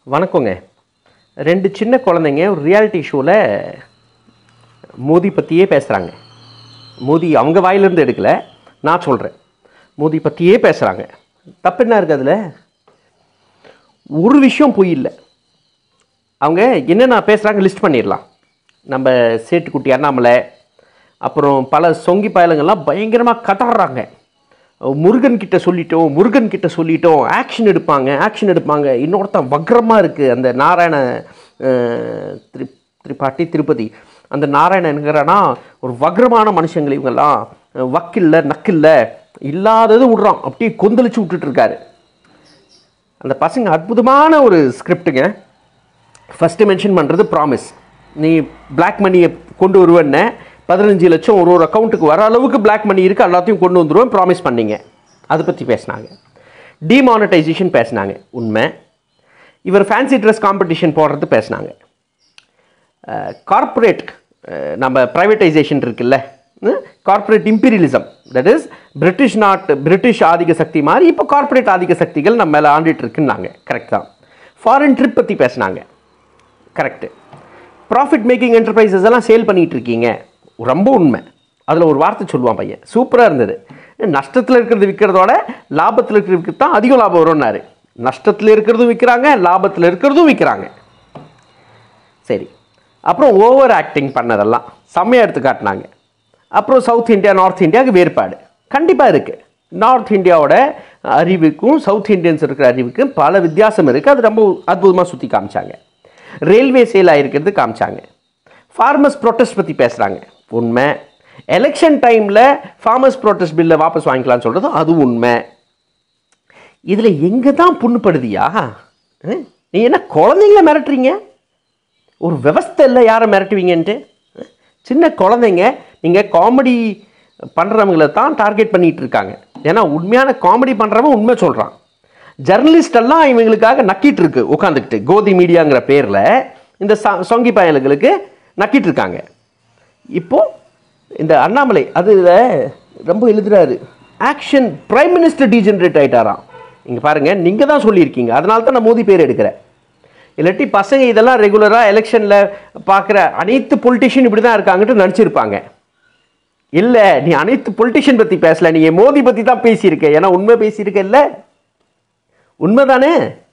வணக்கங்க. ரெண்டு சின்ன குழந்தைங்க ஒரு ரியாலிட்டி ஷோவில் மோடி பற்றியே பேசுகிறாங்க. மோடி அவங்க வாயிலிருந்து எடுக்கலை, நான் சொல்கிறேன். மோடி பற்றியே பேசுகிறாங்க. தப்பு என்ன இருக்குது அதில்? ஒரு விஷயம் பொய் இல்லை. அவங்க என்னென்ன பேசுகிறாங்க லிஸ்ட் பண்ணிடலாம். நம்ம சேட்டுக்குட்டி அண்ணாமலை, அப்புறம் பல சொங்கி பயலுங்கள்லாம் பயங்கரமாக கதறாங்க. முருகன் கிட்ட சொல்லிட்டோம், ஆக்ஷன் எடுப்பாங்க. இன்னொருத்தன் வக்ரமாக இருக்குது, அந்த நாராயண திருப்பதி அந்த நாராயணங்கிறனா ஒரு வக்ரமான மனுஷங்கள். இவங்கெல்லாம் வக்கில்ல நக்கில்ல இல்லாதது விட்றான், அப்படியே கொந்தளிச்சு விட்டுட்டுருக்காரு. அந்த பசங்க அற்புதமான ஒரு ஸ்கிரிப்டுங்க. ஃபஸ்ட்டு மென்ஷன் பண்ணுறது ப்ராமிஸ். நீ பிளாக் மணியை கொண்டு வருவேன்ன 15 லட்சம் ஒரு அக்கௌண்ட்டுக்கு வர அளவுக்கு பிளாக் மணி இருக்குது, எல்லாத்தையும் கொண்டு வந்துடுவேன் ப்ராமிஸ் பண்ணிங்க. அதை பற்றி பேசினாங்க. டிமானிட்டைசேஷன் பேசினாங்க, உண்மை. இவர் ஃபேன்சி ட்ரெஸ் காம்படிஷன் போடுறது பேசினாங்க. கார்ப்பரேட் நம்ம ப்ரைவேட்டைசேஷன் இருக்குல்ல, corporate imperialism, that is British ஆதிக்க சக்தி மாதிரி இப்போ கார்ப்பரேட் ஆதிக்க சக்திகள் நம்ம மேலே ஆண்டுட்டு இருக்குன்னாங்க. கரெக்ட் தான். ஃபாரின் ட்ரிப் பற்றி பேசினாங்க. கரெக்டு. ப்ராஃபிட் மேக்கிங் என்டர்பிரைசஸ் எல்லாம் சேல் பண்ணிகிட்டு இருக்கீங்க, ரொம்ப உண்மை. அதில் ஒரு வார்த்தை சொல்லுவான் பையன், சூப்பராக இருந்தது. நஷ்டத்தில் இருக்கிறது விற்கிறதோட லாபத்தில் இருக்கிறதுக்கு தான் அதிக லாபம் வரும்னாரு. நஷ்டத்தில் இருக்கிறதும் விற்கிறாங்க, லாபத்தில் இருக்கிறதும் விற்கிறாங்க. சரி, அப்புறம் ஓவர் ஆக்டிங் பண்ணதெல்லாம் செம்மையாக எடுத்து காட்டினாங்க. அப்புறம் சவுத் இந்தியா நார்த் இந்தியாவுக்கு வேறுபாடு கண்டிப்பாக இருக்குது. நார்த் இந்தியாவோட அறிவுக்கும் சவுத் இந்தியன்ஸ் இருக்கிற அறிவுக்கும் பல வித்தியாசம் இருக்குது. அது ரொம்ப அற்புதமாக சுற்றி காமிச்சாங்க. ரயில்வே சேல் ஆகிருக்கிறது காமிச்சாங்க. ஃபார்மர்ஸ் ப்ரொட்டஸ்ட் பற்றி பேசுகிறாங்க, உண்மை. எலெக்ஷன் டைமில் ஃபார்மர்ஸ் ப்ரொட்டஸ்ட் பில்லை வாபஸ் வாங்கிக்கலான்னு சொல்கிறது அது உண்மை. இதில் எங்கே தான் புண்ணுப்படுதியா? நீ என்ன குழந்தைங்கள மிரட்டுறீங்க? ஒரு விவஸ்தை இல்லை யாரை மிரட்டுவீங்கன்ட்டு. சின்ன குழந்தைங்க, நீங்கள் காமெடி பண்ணுறவங்கள தான் டார்கெட் பண்ணிகிட்டு இருக்காங்க. ஏன்னா உண்மையான காமெடி பண்ணுறவன் உண்மை சொல்கிறான். ஜர்னலிஸ்டெல்லாம் இவங்களுக்காக நக்கிட்டு இருக்கு உட்காந்துக்கிட்டு, கோதி மீடியாங்கிற பேரில் இந்த சொங்கி பயல்களுக்கு நக்கிட்டு இருக்காங்க. இப்போது இந்த அண்ணாமலை அதில் ரொம்ப எழுதுறாரு, ஆக்ஷன் பிரைம் மினிஸ்டர் டீஜெனரேட் ஆகிட்டாராம். இங்கே பாருங்கள், நீங்கள் தான் சொல்லியிருக்கீங்க, அதனால தான் நான் மோடி பேர் எடுக்கிறேன். இல்லாட்டி பசங்க இதெல்லாம் ரெகுலராக எலெக்ஷனில் பார்க்குற அனைத்து பொலிட்டிஷியன் இப்படி தான் இருக்காங்கன்ட்டு நடிச்சிருப்பாங்க. இல்லை, நீ அனைத்து பொலிட்டிஷியன் பற்றி பேசலை, நீ மோடி பற்றி தான் பேசியிருக்க. ஏன்னா உண்மை பேசியிருக்க, இல்லை உண்மைதானே?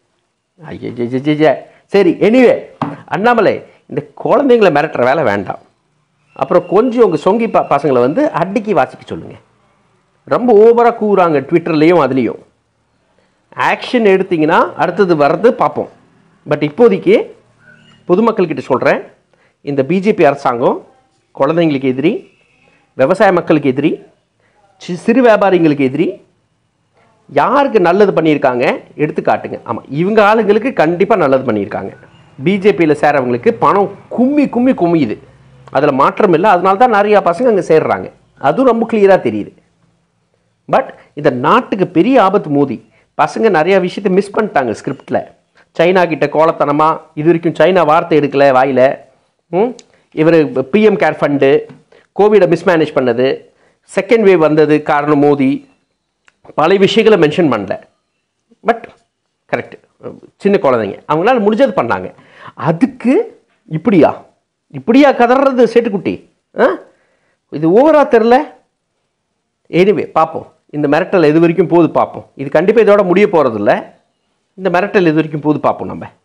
ஐயா சரி. எனிவே, அண்ணாமலை இந்த குழந்தைங்களை மிரட்டுற வேலை வேண்டாம். அப்புறம் கொஞ்சம் உங்கள் சொங்கி பசங்களை வந்து அடிக்கி வாசிக்க சொல்லுங்கள். ரொம்ப ஓவராக கூறாங்க ட்விட்டர்லேயும் அதுலேயும். ஆக்ஷன் எடுத்திங்கன்னா அடுத்தது வர்றது பார்ப்போம். பட் இப்போதைக்கு பொதுமக்கள்கிட்ட சொல்கிறேன், இந்த பிஜேபி அரசாங்கம் குழந்தைங்களுக்கு எதிரி, விவசாய மக்களுக்கு எதிரி, சிறு வியாபாரிங்களுக்கு எதிரி. யாருக்கு நல்லது பண்ணியிருக்காங்க எடுத்து காட்டுங்க. ஆமாம், இவங்க ஆளுங்களுக்கு கண்டிப்பாக நல்லது பண்ணியிருக்காங்க. பிஜேபியில் சேரவங்களுக்கு பணம் கும்மியுது, அதில் மாற்றம் இல்லை. அதனால தான் நிறையா பசங்க அங்கே சேர்றாங்க, அதுவும் ரொம்ப கிளியராக தெரியுது. பட் இந்த நாட்டுக்கு பெரிய ஆபத்து மோடி. பசங்க நிறையா விஷயத்தை மிஸ் பண்ணிட்டாங்க ஸ்கிரிப்டில். சைனா கிட்ட கோலத்தனமாக இது வரைக்கும் சைனா வார்த்தை எடுக்கலை வாயில். இவர் பிஎம் கேர் ஃபண்டு, கோவிடை மிஸ்மேனேஜ் பண்ணது, செகண்ட் வேவ் வந்தது காரணம் மோடி, பல விஷயங்களை மென்ஷன் பண்ணல. பட் கரெக்டு, சின்ன குழந்தைங்க அவங்களால முடிஞ்சது பண்ணாங்க. அதுக்கு இப்படியா கதறது சேட்டுக்குட்டி? இது ஓவராக தெரில. எனிவே பார்ப்போம், இந்த மிரட்டல் எது வரைக்கும் போகுது பார்ப்போம். இது கண்டிப்பாக இதோட முடிய போகிறதில்ல. இந்த மிரட்டல் எது வரைக்கும் போகுது பார்ப்போம் நம்ம.